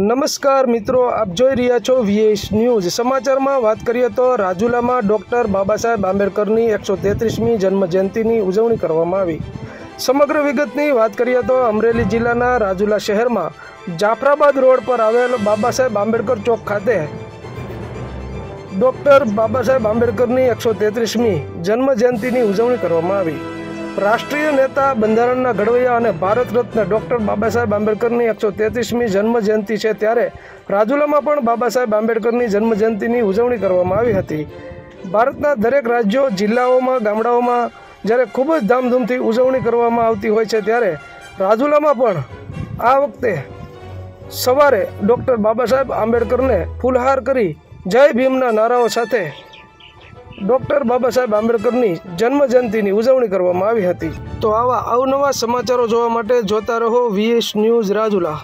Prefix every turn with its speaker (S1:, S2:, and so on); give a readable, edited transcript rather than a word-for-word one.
S1: નમસ્કાર મિત્રો, આપ જોઈ રહ્યા છો વીએસ ન્યૂઝ। સમાચારમાં વાત કરીએ તો રાજુલામાં ડૉક્ટર બાબા સાહેબ આંબેડકરની 133મી જન્મજયંતિની ઉજવણી કરવામાં આવી। સમગ્ર વિગતની વાત કરીએ તો અમરેલી જિલ્લાના રાજુલા શહેરમાં જાફરાબાદ રોડ પર આવેલ બાબા સાહેબ આંબેડકર ચોક ખાતે ડૉક્ટર બાબા સાહેબ આંબેડકરની 133મી જન્મજયંતિની ઉજવણી કરવામાં આવી। રાષ્ટ્રીય નેતા, બંધારણના ઘડવૈયા અને ભારત રત્ન ડૉક્ટર બાબા સાહેબ આંબેડકરની 133મી જન્મજયંતિ છે, ત્યારે રાજુલામાં પણ બાબા સાહેબ આંબેડકરની જન્મજયંતિની ઉજવણી કરવામાં આવી હતી। ભારતના દરેક રાજ્યો, જિલ્લાઓમાં, ગામડાઓમાં જ્યારે ખૂબ જ ધામધૂમથી ઉજવણી કરવામાં આવતી હોય છે, ત્યારે રાજુલામાં પણ આ વખતે સવારે ડૉક્ટર બાબા સાહેબ આંબેડકરને ફૂલહાર કરી જય ભીમના નારાઓ સાથે ડૉક્ટર બાબા સાહેબ આંબેડકરની જન્મજયંતિની ઉજવણી કરવામાં આવી હતી। તો આવા અવનવા સમાચારો જોવા માટે જોતા રહો વીએસ ન્યૂઝ રાજુલા।